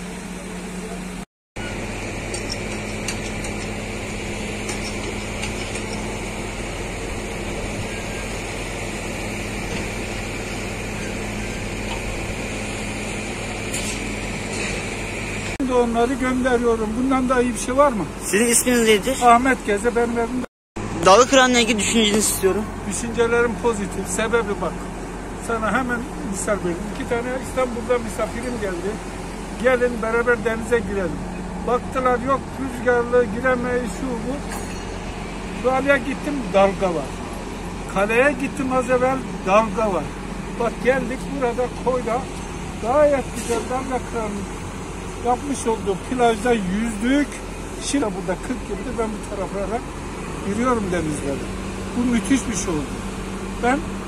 Onları gönderiyorum. Bundan daha iyi bir şey var mı? Sizin isminiz nedir? Ahmet Geze, benim evimde. Dalgakıran'la ilgili düşüncenizi istiyorum. Düşüncelerim pozitif. Sebebi bak. Sana hemen misal vereyim. 2 tane İstanbul'da misafirim geldi. Gelin beraber denize girelim. Baktılar yok rüzgarlı giremeyiz şu bu. Şuraya gittim dalga var. Kaleye gittim az evvel dalga var. Bak geldik burada koyda gayet güzel Dalgakıran'ın yapmış olduğu plajda yüzdük. Şimdi burada 40 yıldır ben bu taraflara yürüyorum denizlerde. Bu müthiş bir şey oldu. Ben